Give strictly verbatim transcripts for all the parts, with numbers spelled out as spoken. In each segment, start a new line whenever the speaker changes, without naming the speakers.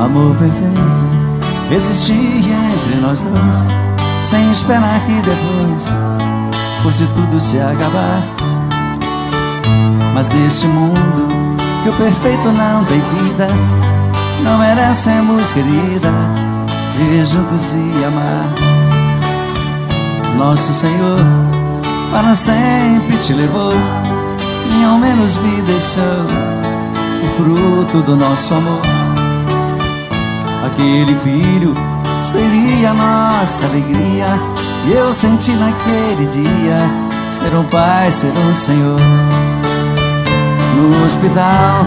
amor perfeito existia entre nós dois, sem esperar que depois fosse tudo se acabar. Mas neste mundo que o perfeito não tem vida, não merecemos, querida, viver juntos e amar. Nosso Senhor para sempre te levou e ao menos me deixou o fruto do nosso amor. Aquele filho seria nossa alegria, e eu senti naquele dia ser um pai, ser um Senhor. No hospital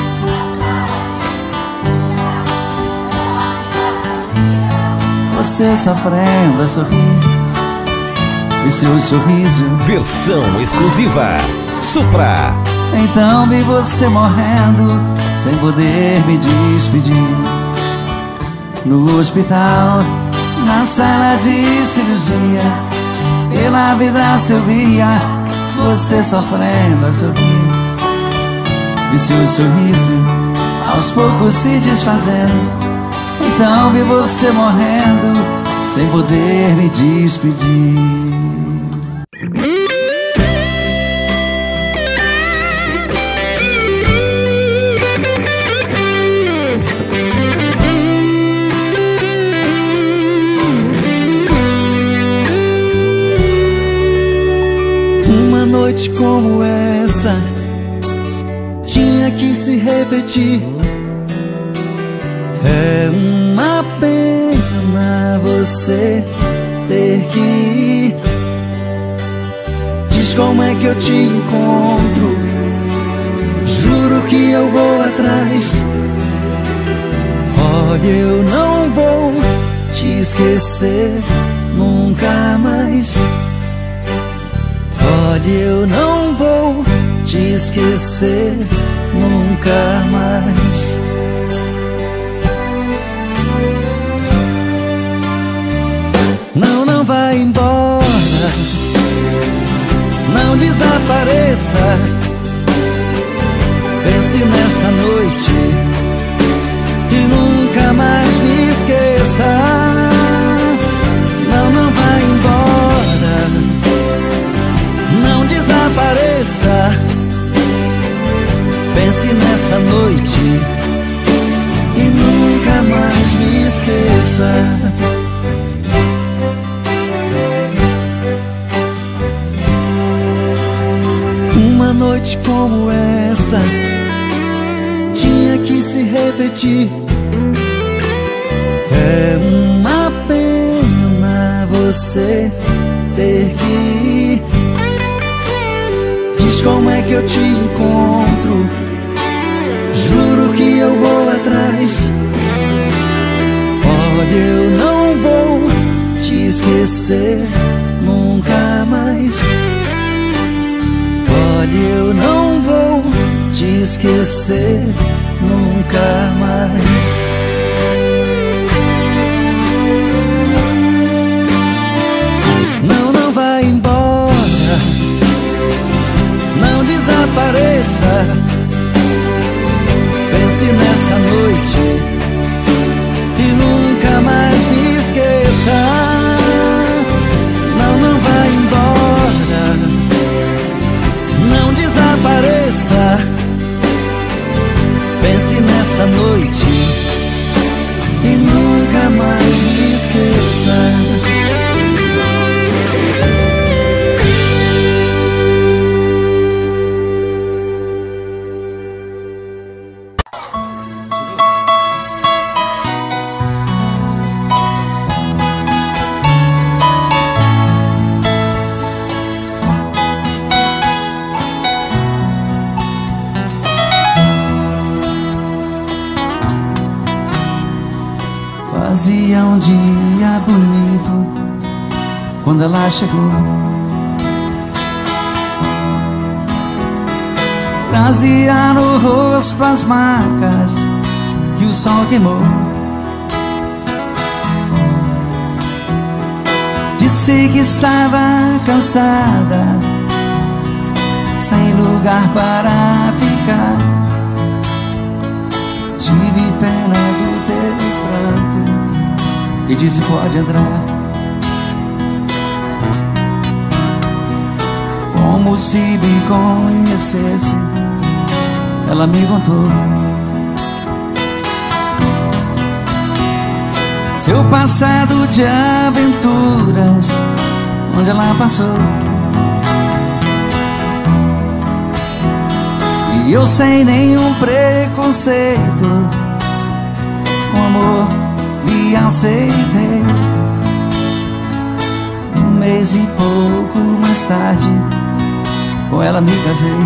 você sofrendo a sorrir, e seu sorriso
versão exclusiva Supra.
Então vi você morrendo sem poder me despedir. No hospital, na sala de cirurgia, pela vidraça eu via você sofrendo a sorrir, e seu sorriso aos poucos se desfazendo. Então vi você morrendo sem poder me despedir.
Uma noite como essa tinha que se repetir. É uma pena você ter que ir. Diz como é que eu te encontro, juro que eu vou atrás. Olha, eu não vou te esquecer nunca mais. Olha, eu não vou te esquecer nunca mais. Não, não vai embora, não desapareça. Pense nessa noite e nunca mais me esqueça. Não, não vai embora, não desapareça. Pense nessa noite e nunca mais me esqueça. Uma noite como essa tinha que se repetir. É uma pena você ter que ir. Diz como é que eu te encontro, juro que eu vou atrás. Olha, eu não vou te esquecer nunca mais. Olha, eu não vou te esquecer nunca mais. Não, não vai embora, não desapareça. Pense nessa noite e nunca mais me esqueça. Não, não vai embora, não desapareça. Pense nessa noite e nunca mais me esqueça.
Fazia um dia bonito quando ela chegou. Trazia no rosto as marcas que o sol queimou. Disse que estava cansada, sem lugar para ficar. Tive pena do teu e disse pode entrar. Como se me conhecesse, ela me contou seu passado de aventuras, onde ela passou. E eu sem nenhum preconceito, com amor me aceitei. Um mês e pouco mais tarde, com ela me casei.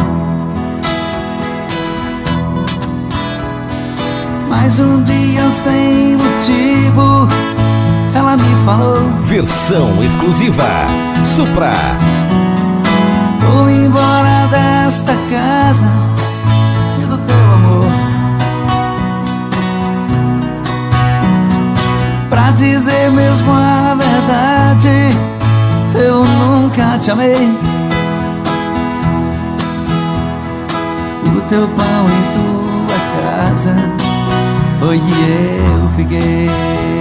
Mas um dia sem motivo, ela me falou:
versão exclusiva Supra.
vou embora desta casa e do teu amor, pra dizer mesmo a verdade, eu nunca te amei. O teu pão em tua casa foi eu fiquei.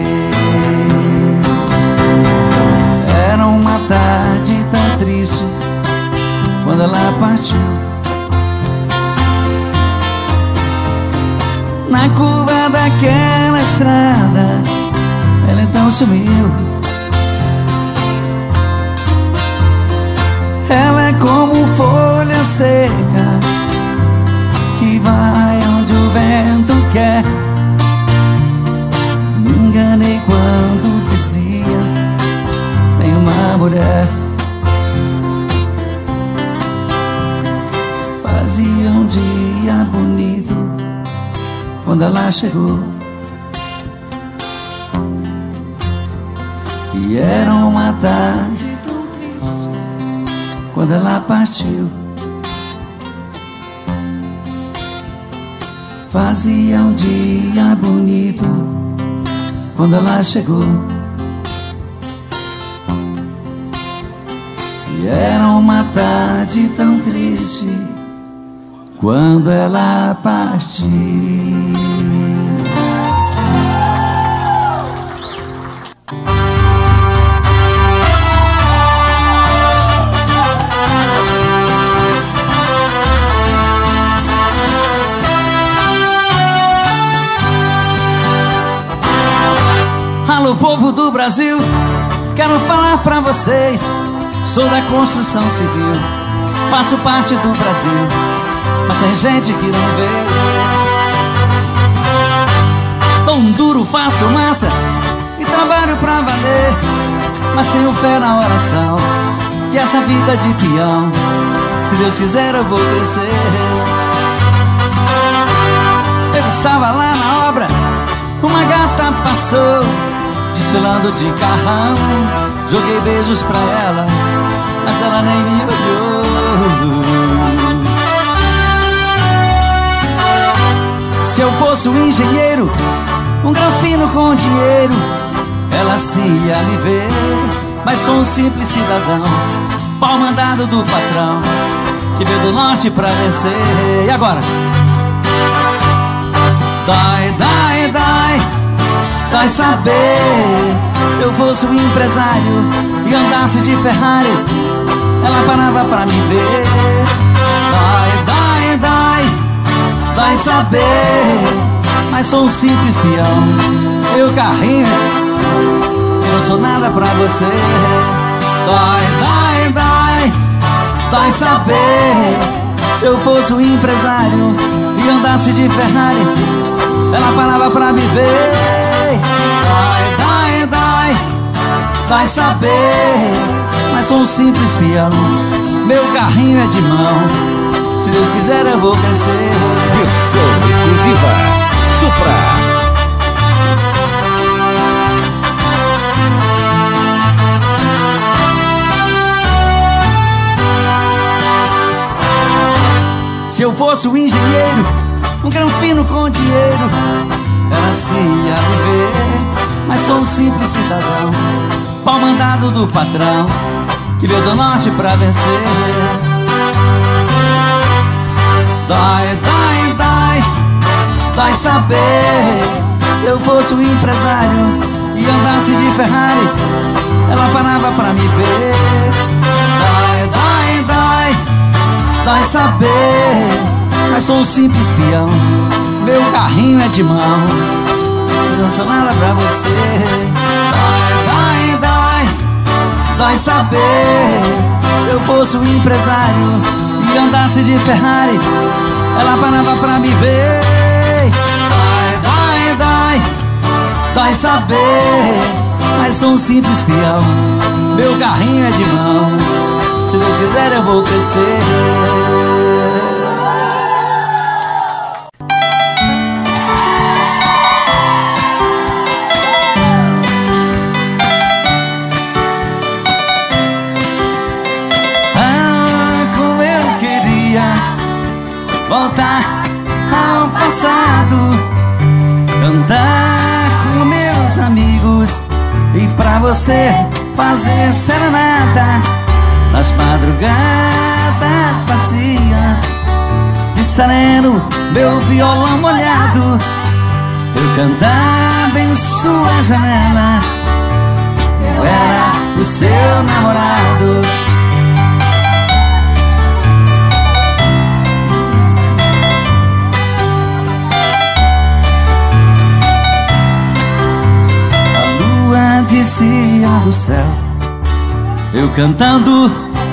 Era uma tarde tão triste quando ela partiu. Na curva daquela estrada, ela então sumiu. Ela é como folha seca que vai onde o vento quer. Me enganei quando dizia: tem uma mulher. Fazia um dia bonito quando ela chegou, e era uma tarde tão triste quando ela partiu. Fazia um dia bonito quando ela chegou, e era uma tarde tão triste quando ela partiu. Alô, povo do Brasil, quero falar pra vocês. Sou da construção civil, faço parte do Brasil, mas tem gente que não vê. Pão duro, faço massa e trabalho pra valer, mas tenho fé na oração que essa vida de peão, se Deus quiser eu vou crescer. Eu estava lá na obra, uma gata passou desfilando de carrão. Joguei beijos pra ela, mas ela nem me olhou. Se eu fosse um engenheiro, um grafino com dinheiro, ela se ia me ver. Mas sou um simples cidadão, pau mandado do patrão, que veio do norte pra vencer. E agora? Dói, dói, dói, dói saber. Se eu fosse um empresário e andasse de Ferrari, ela parava pra me ver. Dói, dói, dói, dói saber, mas sou um simples peão. Meu carrinho, eu não sou nada pra você. Dói, dói, dói, dói saber. Se eu fosse um empresário e andasse de Ferrari, ela parava pra me ver. Dói, dói, dói, dói saber, mas sou um simples peão. Meu carrinho é de mão, se Deus quiser eu vou crescer.
Versão exclusiva Supra.
Se eu fosse um engenheiro, um granfino com dinheiro, ela se ia me ver. Mas sou um simples cidadão, pau mandado do patrão, que veio do norte pra vencer. Dói, dói, dói, dói saber. Se eu fosse um empresário e andasse de Ferrari, ela parava pra me ver. Dói, dói, dói, dói saber, mas sou um simples peão, meu carrinho é de mão, se não sou nada pra você. Dói, dói, dói, dói saber, eu fosse um empresário e andasse de Ferrari, ela parava pra me ver. Dói, dói, dói, dói saber, mas sou um simples peão, meu carrinho é de mão, se Deus quiser eu vou crescer.
Voltar ao passado, cantar com meus amigos e pra você fazer serenata nas madrugadas vazias, de sereno, meu violão molhado, eu cantava em sua janela, eu era o seu namorado. Descia do céu, eu cantando,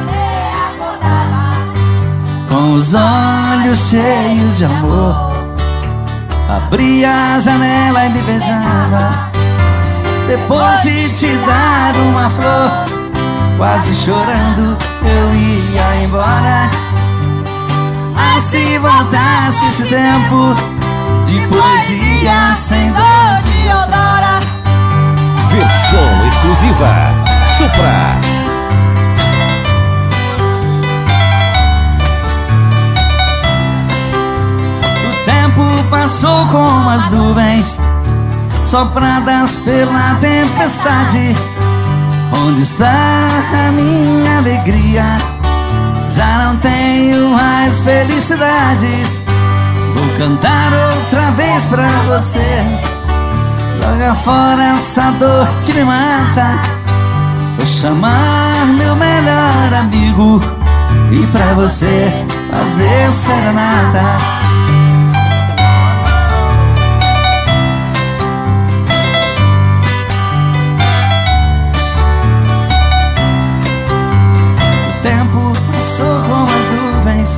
com os olhos cheios de amor, abria a janela e me beijava, depois de te dar uma flor, quase chorando eu ia embora. Ah, se voltasse esse tempo de poesia sem dor de odora.
Versão exclusiva Supra.
O tempo passou como as nuvens sopradas pela tempestade. Onde está a minha alegria? Já não tenho mais felicidades. Vou cantar outra vez pra você. Joga fora essa dor que me mata. Vou chamar meu melhor amigo e pra você fazer serenata. O tempo passou como as nuvens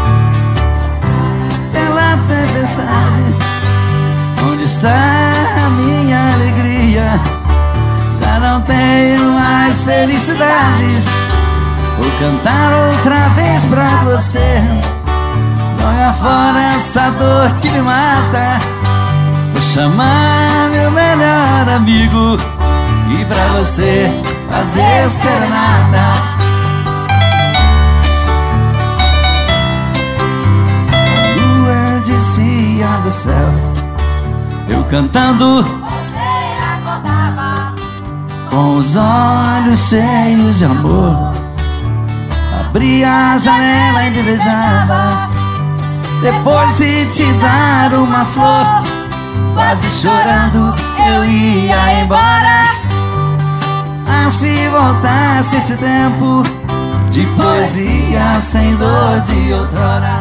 pela tempestade. Onde está a minha alegria? Já não tenho mais felicidades. Vou cantar outra vez pra você. Joga fora essa dor que me mata. Vou chamar meu melhor amigo e pra você fazer serenata. A lua descia do céu, eu cantando,
você acordava
com os olhos cheios de amor, abria a janela e me beijava, depois de te dar uma flor, quase chorando eu ia embora. Ah, se voltasse esse tempo de poesia sem dor de outrora.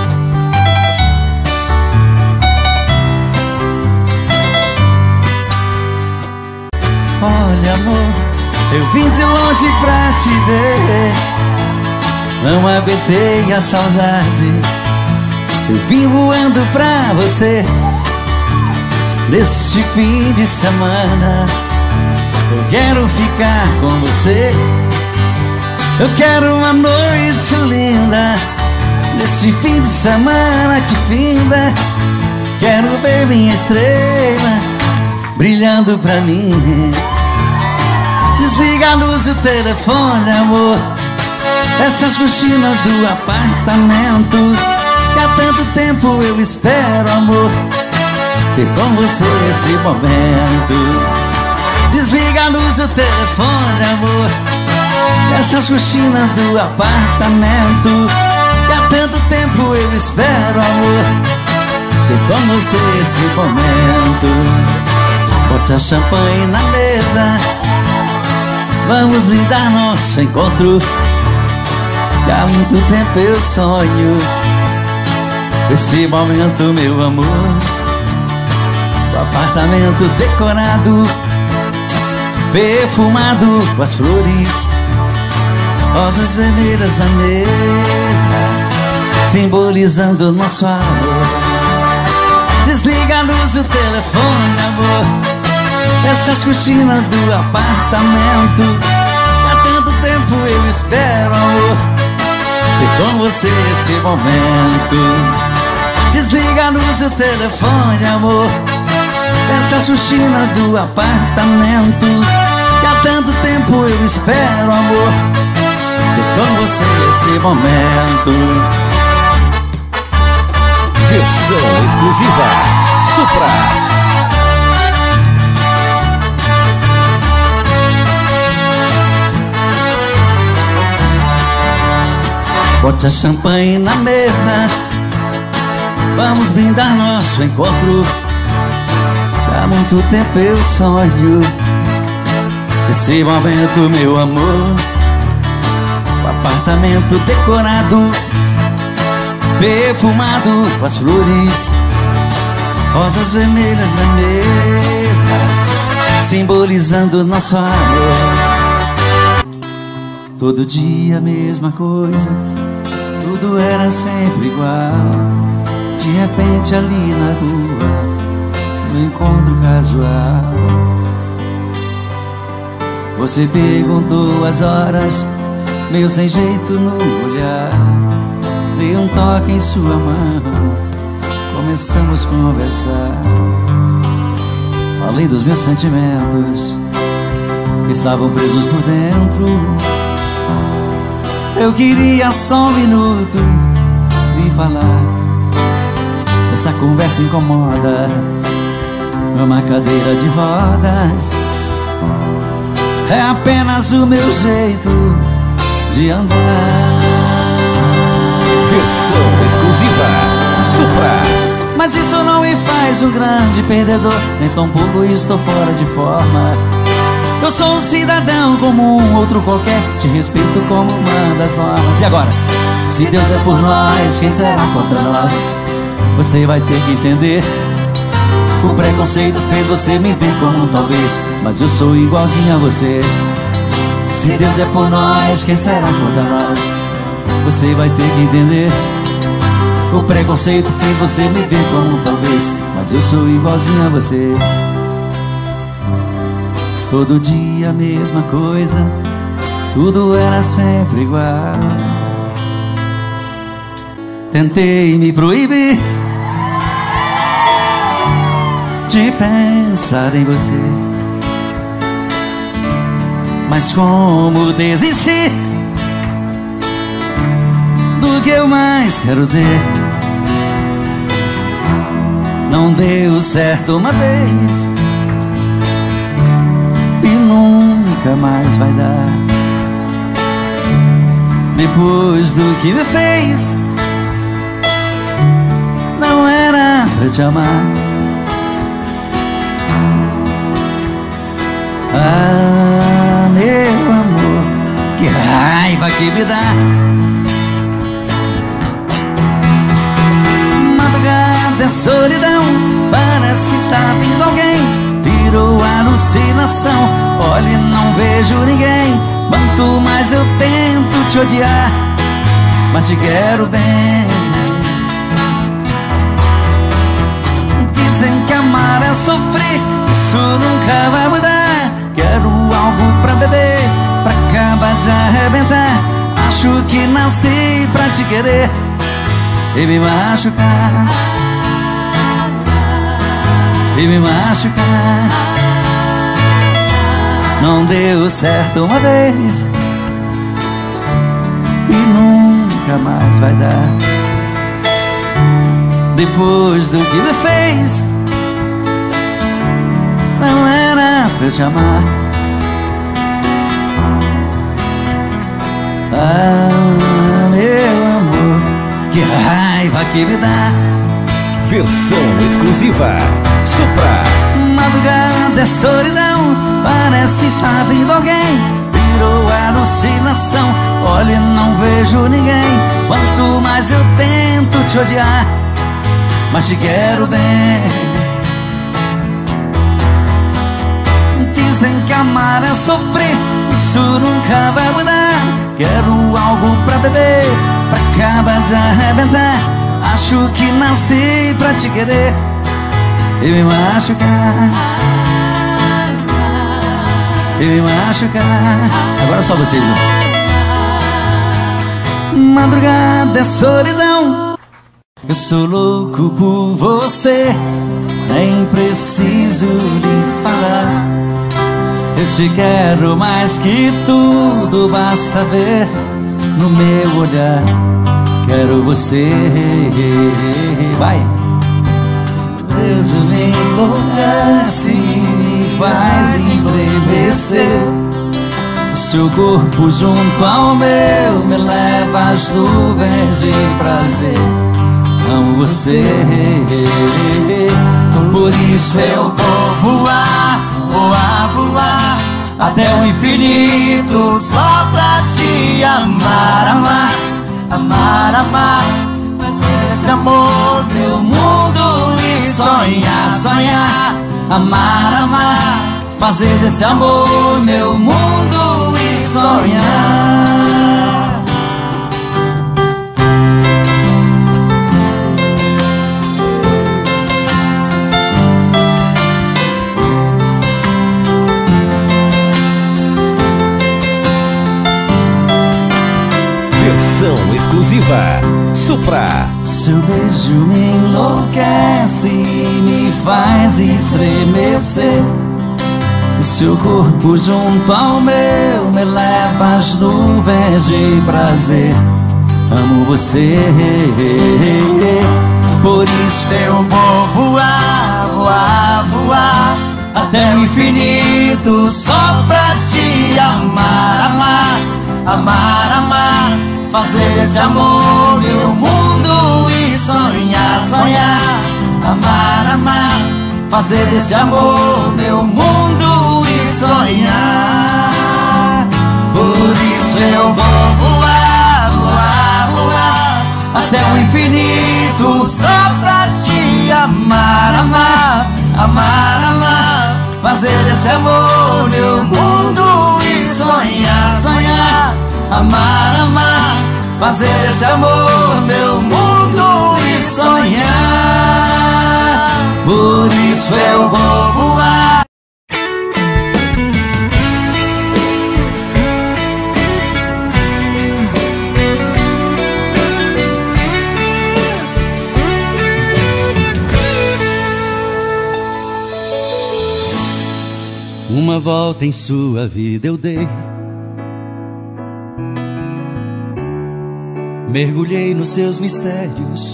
Olha, amor, eu vim de longe pra te ver, não aguentei a saudade. Eu vim voando pra você neste fim de semana. Eu quero ficar com você, eu quero uma noite linda neste fim de semana que finda. Quero ver minha estrela brilhando pra mim. Desliga a luz e o telefone, amor, fecha as cortinas do apartamento, que há tanto tempo eu espero, amor, ter com você esse momento. Desliga a luz e o telefone, amor, fecha as cortinas do apartamento, que há tanto tempo eu espero, amor, ter com você esse momento.
bote a champanhe na mesa. Vamos brindar nosso encontro, que há muito tempo eu sonho esse momento, meu amor. O apartamento decorado, perfumado com as flores, rosas vermelhas na mesa, simbolizando nosso amor. Desliga a luz e o telefone, amor. Fecha as cortinas do apartamento. Há tanto tempo eu espero, amor, ter com você esse momento. Desliga a luz e o telefone, amor. Fecha as cortinas do apartamento. Que há tanto tempo eu espero, amor, ter com você esse momento.
Versão exclusiva Supra.
Bote a champanhe na mesa. Vamos brindar nosso encontro. Há muito tempo eu sonho esse momento, meu amor. O apartamento decorado, perfumado com as flores, rosas vermelhas na mesa, simbolizando nosso amor. Todo dia a mesma coisa, tudo era sempre igual. De repente ali na rua, no encontro casual, você perguntou as horas, meio sem jeito no olhar. Dei um toque em sua mão, começamos a conversar. Falei dos meus sentimentos que estavam presos por dentro. Eu queria só um minuto e falar. Se essa conversa incomoda, numa cadeira de rodas, é apenas o meu jeito de andar.
Versão exclusiva Supra.
Mas isso não me faz um grande perdedor, nem tampouco estou fora de forma. Eu sou um cidadão como um outro qualquer, te respeito como uma das normas. E agora? Se Deus é por nós, quem será contra nós? Você vai ter que entender. O preconceito fez você me ver como um talvez, mas eu sou igualzinho a você. Se Deus é por nós, quem será contra nós? Você vai ter que entender. O preconceito fez você me ver como um talvez, mas eu sou igualzinho a você. Todo dia a mesma coisa, tudo era sempre igual. Tentei me proibir de pensar em você, mas como desistir do que eu mais quero ter? Não deu certo uma vez e nunca mais vai dar. Depois do que me fez, não era pra te amar. Ah, meu amor, que raiva que me dá. Madrugada é solidão, parece estar vindo alguém. Virou alucinação, olhe, não vejo ninguém. Quanto mais eu tento te odiar, mas te quero bem. Dizem que amar é sofrer, isso nunca vai mudar. Quero algo pra beber, pra acabar de arrebentar. Acho que nasci pra te querer e me machucar, e me machucar. Não deu certo uma vez e nunca mais vai dar. Depois do que me fez, não era pra eu te amar. Ah, meu amor, que raiva que me dá.
Versão exclusiva Supra.
Madrugada madrugada é solidão, parece estar vindo alguém. Virou alucinação, olha, não vejo ninguém. Quanto mais eu tento te odiar, mas te quero bem. Dizem que amar é sofrer, isso nunca vai mudar. Quero algo pra beber, pra acabar de arrebentar. Acho que nasci pra te querer e me machucar, e me machucar. Agora só vocês, ó. Madrugada é solidão, eu sou louco por você, nem preciso lhe falar. Eu te quero mais que tudo, basta ver no meu olhar. Quero você, vai. Deus me enlouquece, me faz estremecer. O seu corpo junto ao meu me leva às nuvens de prazer. Amo você, por isso eu vou voar, voar, voar até o infinito, só pra te amar, amar, amar, amar. Fazer esse amor meu mundo e sonhar, sonhar. Amar, amar, fazer desse amor meu mundo e sonhar.
Versão exclusiva Supra.
Seu beijo me enlouquece, me faz estremecer. O seu corpo junto ao meu me leva às nuvens de prazer. Amo você, por isso eu vou voar, voar, voar até o infinito, só pra te amar, amar, amar, amar. Fazer desse amor meu mundo e sonhar, sonhar. Amar, amar, fazer desse amor meu mundo e sonhar. Por isso eu vou voar, voar, voar até o infinito, só pra te amar, amar, amar, amar. Fazer desse amor meu mundo e sonhar, sonhar. Amar, amar, fazer desse amor meu mundo e sonhar. Por isso eu vou voar. Uma volta em sua vida eu dei, mergulhei nos seus mistérios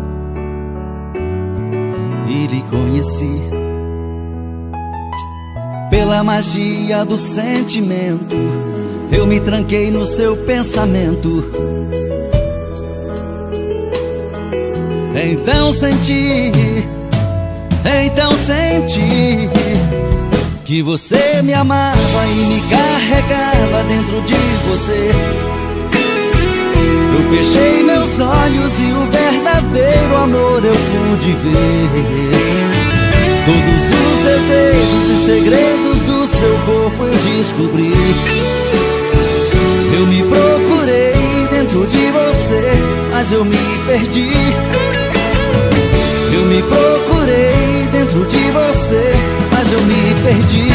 e lhe conheci. Pela magia do sentimento, eu me tranquei no seu pensamento. Então senti, então senti que você me amava e me carregava dentro de você. Eu fechei meus olhos e o verdadeiro amor eu pude ver. Todos os desejos e segredos do seu corpo eu descobri. Eu me procurei dentro de você, mas eu me perdi. Eu me procurei dentro de você, mas eu me perdi.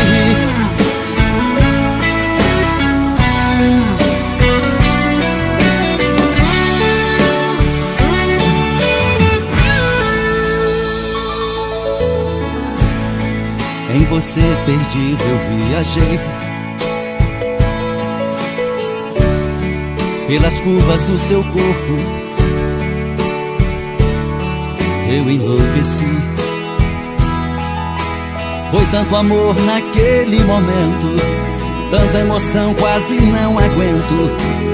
Em você perdido eu viajei, pelas curvas do seu corpo eu enlouqueci. Foi tanto amor naquele momento, tanta emoção quase não aguento.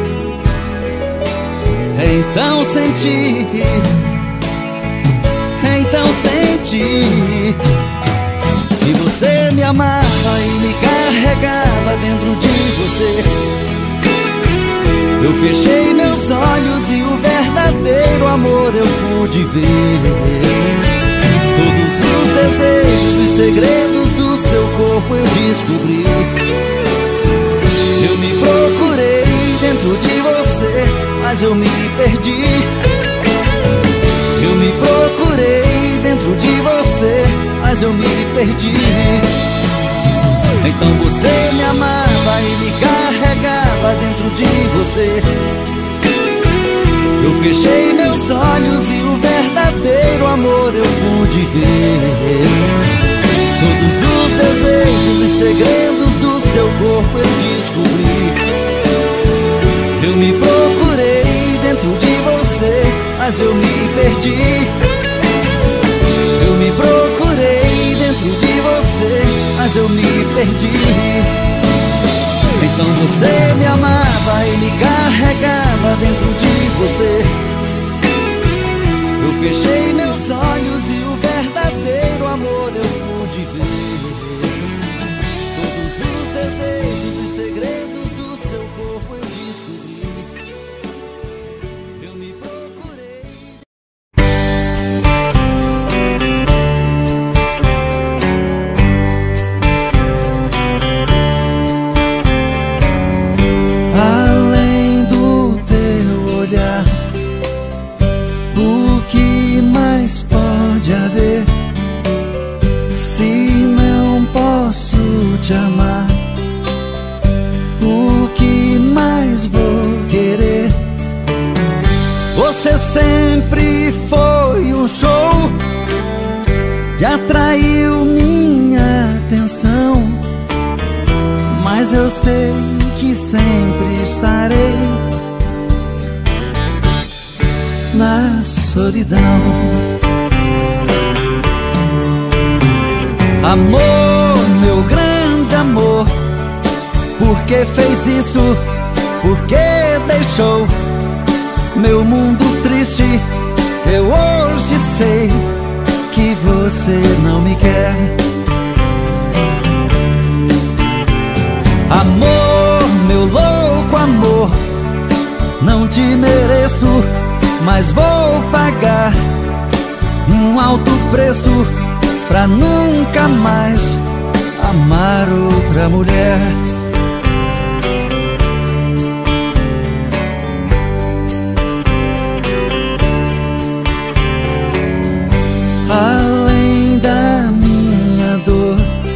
Então senti, então senti que você
você me amava e me carregava dentro de você. Eu fechei meus olhos e o verdadeiro amor eu pude ver. Todos os desejos e segredos do seu corpo eu descobri. Eu me procurei dentro de você, mas eu me perdi. Eu me procurei dentro de você, mas eu me perdi. Então você me amava e me carregava dentro de você. Eu fechei meus olhos e o verdadeiro amor eu pude ver. Todos os desejos e segredos do seu corpo eu descobri. Eu me procurei dentro de você, mas eu me perdi. Eu me procurei dentro de você, mas eu me perdi. Então você me amava e me carregava dentro de você. Eu fechei meus olhos e o verdadeiro amor eu pude ver. Todos os desejos e segredos do seu corpo eu descobri. Eu me procurei.
Além do teu olhar, o que mais pode haver? Se não posso te amar, o que mais vou querer? Você sempre foi um show que atraiu minha atenção, mas eu sei que sempre estarei na solidão. Amor, meu grande amor, por que fez isso? Por que deixou meu mundo triste? Eu hoje sei que você não me quer. Amor, meu louco amor, não te mereço, mas vou pagar um alto preço pra nunca mais amar outra mulher. Além da minha dor,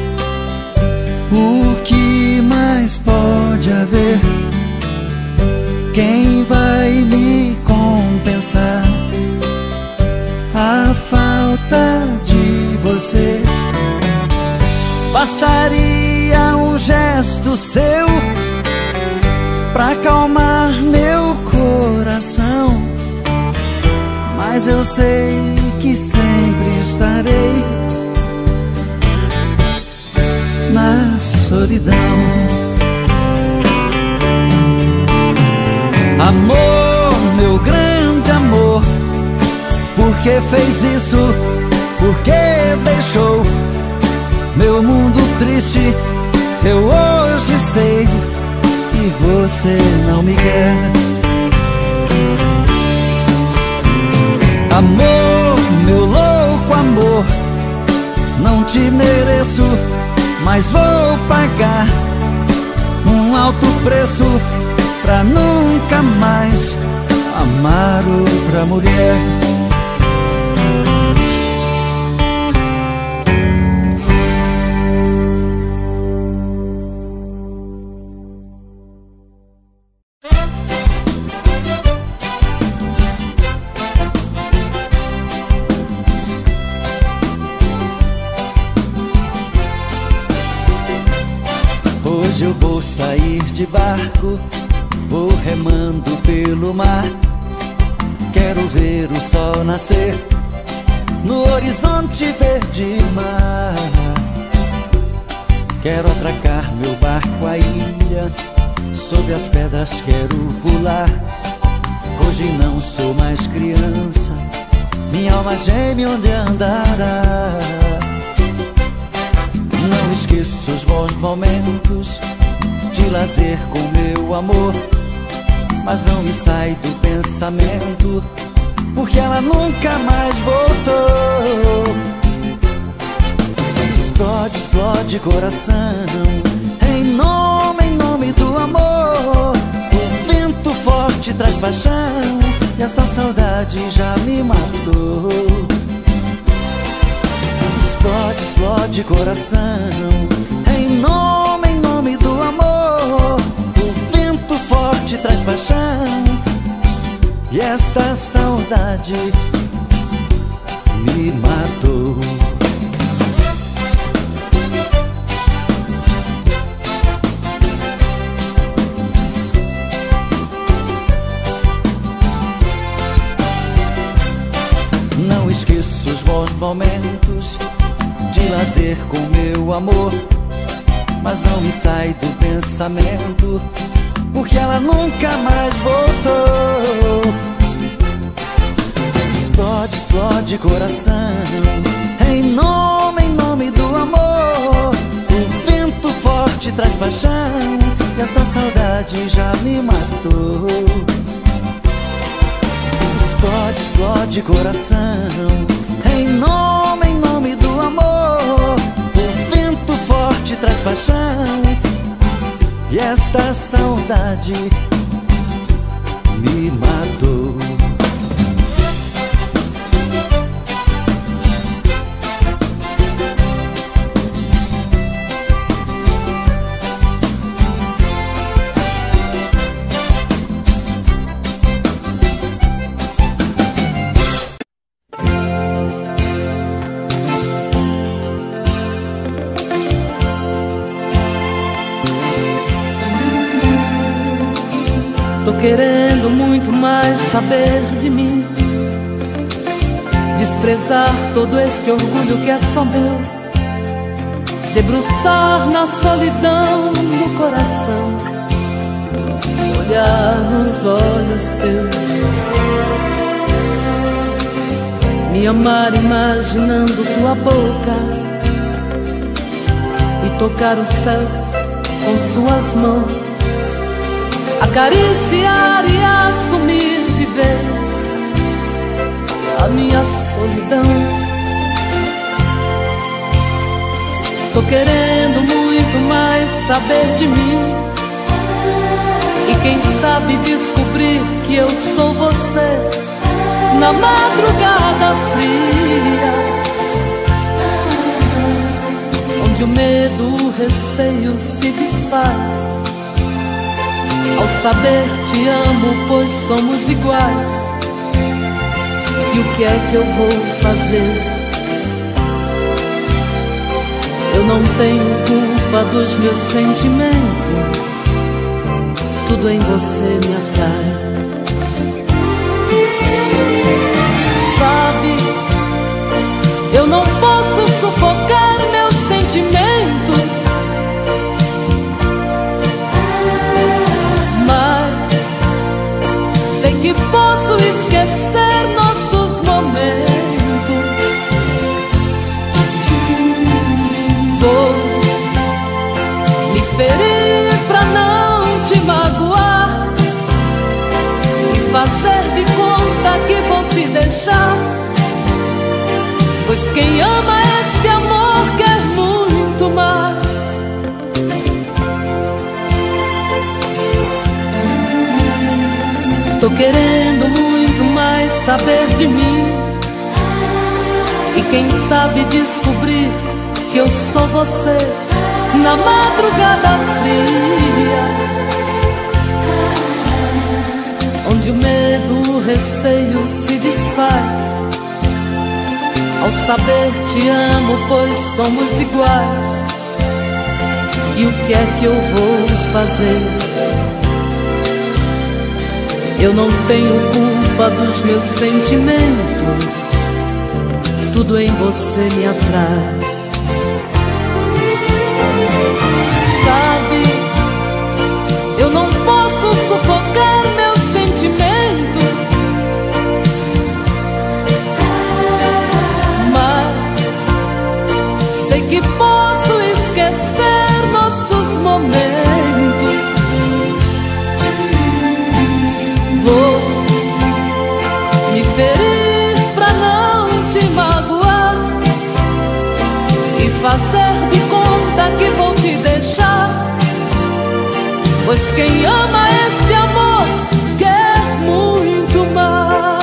o que mais pode haver? Quem vai me compensar a falta de você? Bastaria um gesto seu pra acalmar meu coração, mas eu sei que sempre estarei na solidão. Amor, meu grande amor, por que fez isso? Por que deixou meu mundo triste? Eu hoje sei que você não me quer. Amor, meu louco amor, não te mereço, mas vou pagar um alto preço pra nunca mais amar outra mulher. Hoje eu vou sair de barco, vou remando pelo mar. Quero ver o sol nascer no horizonte verde mar. Quero atracar meu barco à ilha, sob as pedras quero pular. Hoje não sou mais criança, minha alma geme onde andará. Não esqueço os bons momentos de lazer com meu amor, mas não me sai do pensamento porque ela nunca mais voltou. Explode, explode coração, em nome, em nome do amor. O vento forte traz paixão e esta saudade já me matou. Explode, explode coração, em nome, em nome do amor. O vento forte traz paixão e esta saudade me matou. Não esqueço os bons momentos de lazer com meu amor, mas não me sai do pensamento porque ela nunca mais voltou. Explode, explode coração, em nome, em nome do amor. O vento forte traz paixão e esta saudade já me matou. Explode, explode coração, em nome, em nome do amor. O vento forte traz paixão e esta saudade me matou.
Tô querendo muito mais saber de mim, desprezar todo este orgulho que é só meu, debruçar na solidão do coração, olhar nos olhos teus, me amar imaginando tua boca e tocar os céus com suas mãos, acariciar e assumir de vez a minha solidão. Tô querendo muito mais saber de mim e quem sabe descobrir que eu sou você na madrugada fria, onde o medo, o receio se desfaz ao saber te amo, pois somos iguais. E o que é que eu vou fazer? Eu não tenho culpa dos meus sentimentos, tudo em você me atrai. Sabe, eu não posso sufocar meus sentimentos, sei que posso esquecer nossos momentos. Vou me ferir pra não te magoar e fazer de conta que vou te deixar, pois quem ama este amor quer muito mais. Tô querendo muito mais saber de mim e quem sabe descobrir que eu sou você na madrugada fria, onde o medo, o receio se desfaz ao saber te amo, pois somos iguais. E o que é que eu vou fazer? Eu não tenho culpa dos meus sentimentos, tudo em você me atrai. Sabe, eu não posso sufocar meus sentimentos, mas sei que posso esquecer Vou me ferir pra não te magoar e fazer de conta que vou te deixar, pois quem ama este amor quer muito mais.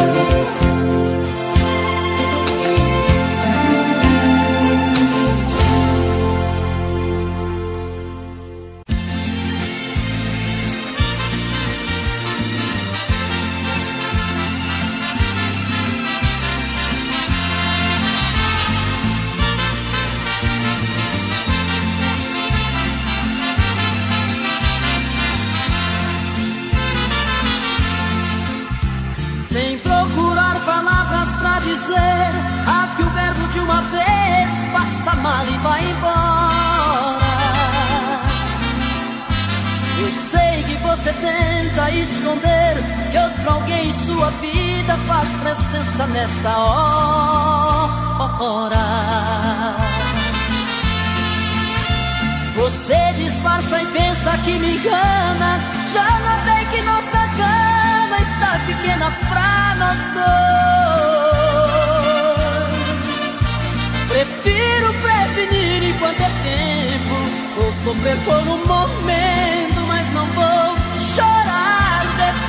Sem procurar palavras pra dizer, rasgue o verbo de uma vez, passa mal e vai embora. Eu sei que você tenta esconder que outro alguém em sua vida faz presença nesta hora. Você disfarça e pensa que me engana, já notei que nossa cama está pequena pra nós dois. Prefiro prevenir enquanto é tempo, vou sofrer por um momento, mas não vou chorar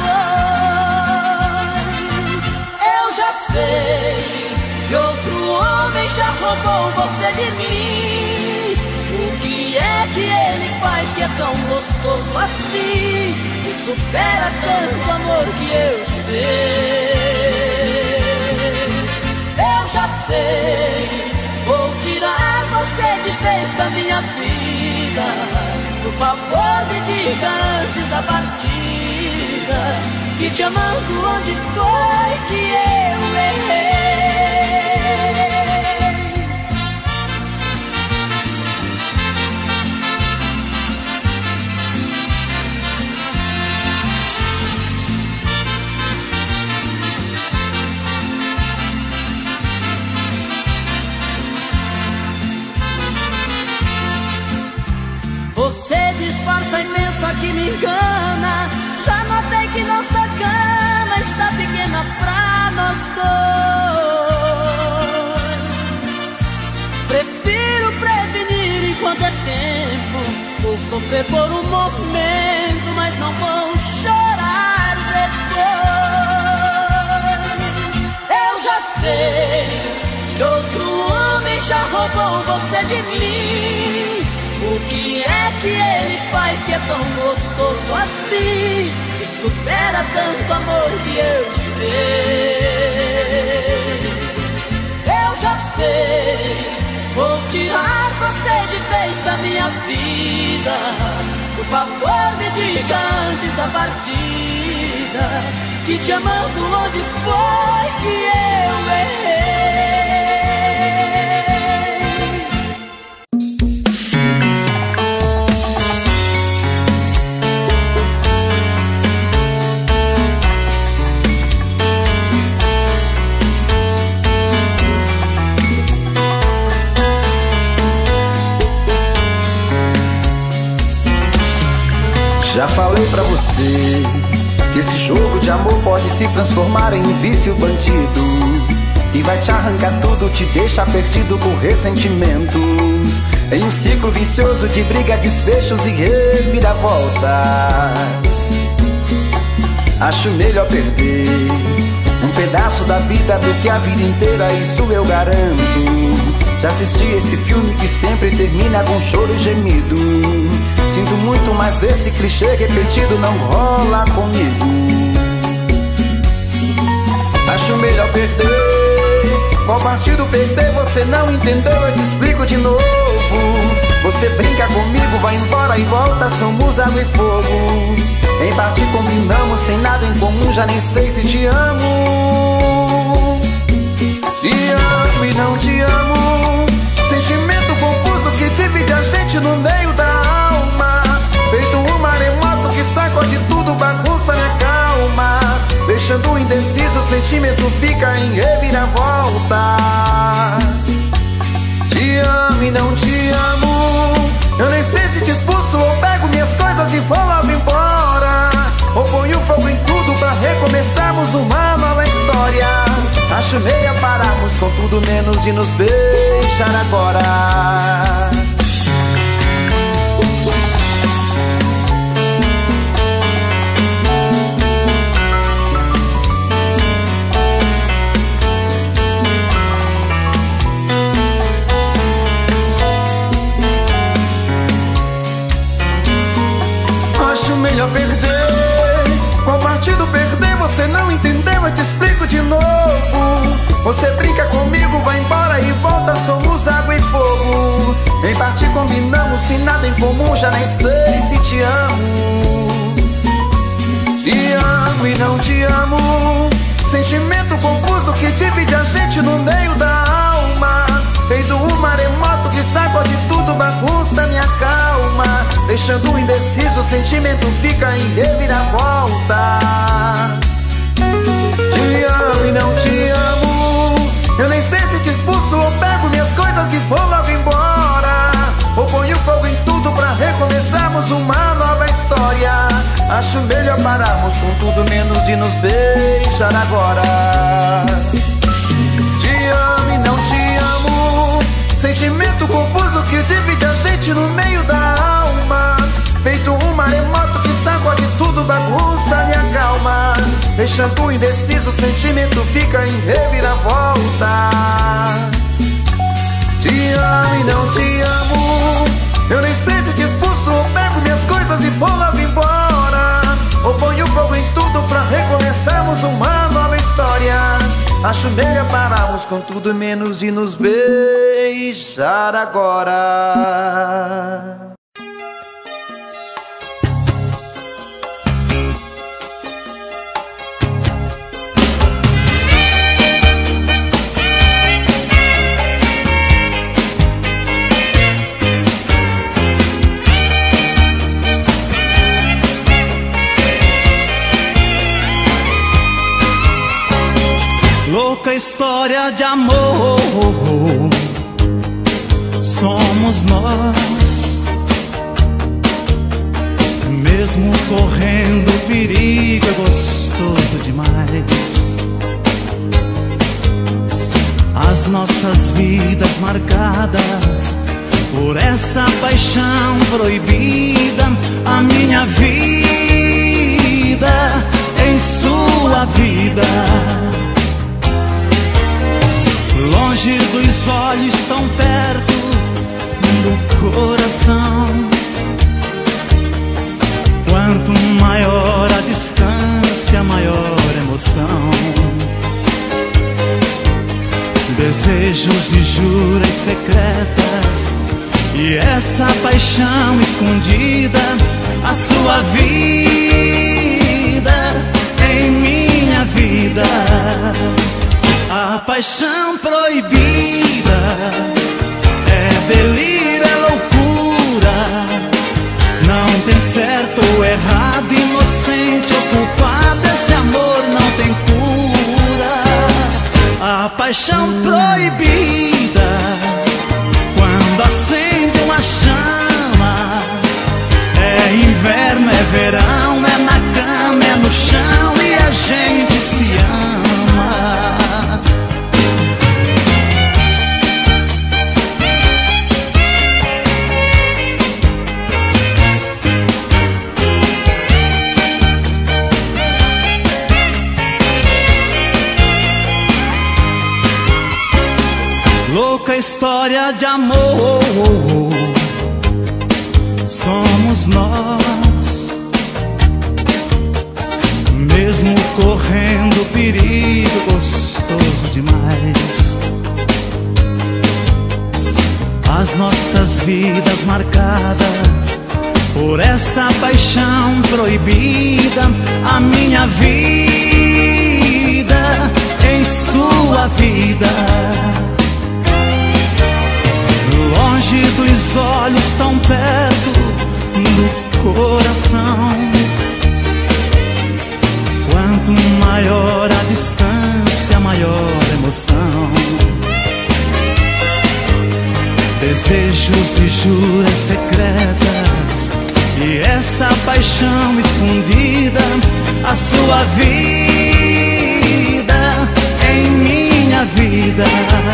depois. Eu já sei que outro homem já roubou você de mim. O que é que ele faz que é tão gostoso assim, que supera tanto amor que eu te dei? Eu já sei, vou tirar você de vez da minha vida. Por favor me diga antes da partida, que te amando onde foi que eu errei? Você disfarça e pensa que me engana, já notei que nossa cama está pequena pra nós dois. Prefiro prevenir enquanto é tempo, vou sofrer por um momento, mas não vou chorar depois. Eu já sei que outro homem já roubou você de mim. O que é que ele faz que é tão gostoso assim, que supera tanto amor que eu te dei? Eu já sei, vou tirar você de vez da minha vida. Por favor me diga antes da partida, que te amando onde foi que eu errei?
Já falei pra você que esse jogo de amor pode se transformar em um vício bandido, e vai te arrancar tudo, te deixar perdido com ressentimentos, em um ciclo vicioso de briga, desfechos e reviravoltas. Acho melhor perder um pedaço da vida do que a vida inteira, isso eu garanto. Já assisti esse filme que sempre termina com choro e gemido. Sinto muito, mas esse clichê repetido não rola comigo. Acho melhor perder. Qual partido perder? Você não entendeu, eu te explico de novo. Você brinca comigo, vai embora e volta, somos água e fogo. Em parte combinamos, sem nada em comum, já nem sei se te amo. Te amo e não te amo, sentimento confuso que divide a gente no meio da alma. Feito um maremoto que sacode tudo, bagunça minha calma. Deixando indeciso, o sentimento fica em reviravoltas. Te amo e não te amo, eu nem sei se te expulso ou pego minhas coisas e vou logo embora.
ou ponho fogo em tudo pra recomeçarmos uma nova história. Acho meia pararmos com tudo menos de nos beijar agora. Acho melhor perder. Qual partido perder? Você não entendeu, eu te explico de novo. Você brinca comigo, vai embora e volta, somos água e fogo. Em parte combinamos, se nada em comum, já nem sei se te amo. Te amo e não te amo. Sentimento confuso que divide a gente no meio da alma. Feito um maremoto que sacode tudo, bagunça minha calma. Deixando indeciso, o sentimento fica em reviravoltas. Te amo e não te amo. Eu nem sei se te expulso ou pego minhas coisas e vou logo embora, ou ponho fogo em tudo pra recomeçarmos uma nova história. Acho melhor pararmos com tudo menos de nos beijar agora. Te amo e não te amo. Sentimento confuso que divide a gente no meio da alma. Feito um maremoto que sacode tudo, bagunça minha calma. Deixando indeciso, o sentimento fica em reviravoltas. Te amo e não te amo. Eu nem sei se te expulso ou pego minhas coisas e vou logo embora, ou ponho fogo em tudo pra recomeçarmos uma nova história. Acho melhor pararmos com tudo menos de nos beijar agora.
Louca história de amor somos nós, mesmo correndo perigo, é gostoso demais. As nossas vidas marcadas por essa paixão proibida, a minha vida em sua vida. Longe dos olhos, tão perto do coração. Quanto maior a distância, maior a emoção. Desejos e juras secretas, e essa paixão escondida, a sua vida em minha vida. A paixão proibida é delírio, é loucura. Não tem certo ou errado, inocente ou culpado. Esse amor não tem cura. A paixão proibida, quando acende uma chama, é inverno, é verão, é na cama, é no chão, e a gente se ama. Louca história de amor somos nós, mesmo correndo perigo, gostoso demais. As nossas vidas marcadas por essa paixão proibida, a minha vida em sua vida. Longe dos olhos, tão perto do coração. Quanto maior a distância, maior a emoção. Desejos e juras secretas, E essa paixão escondida, a sua vida em minha vida.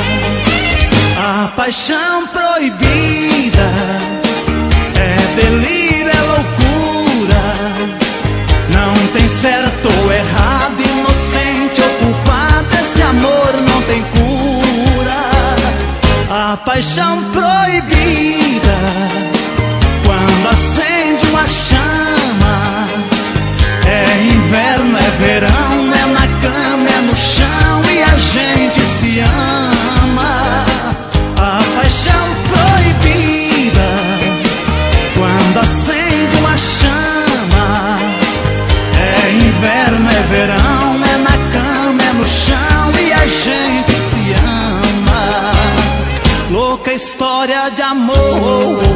A paixão proibida é delírio, é loucura. Não tem certo ou errado, inocente ou culpado. Esse amor não tem cura. A paixão proibida, quando acende uma chama, é inverno, é verão, é na cama, é no chão e a gente se ama. A paixão proibida, quando acende uma chama, é inverno, é verão, é na cama, é no chão e a gente se ama. Louca história de amor.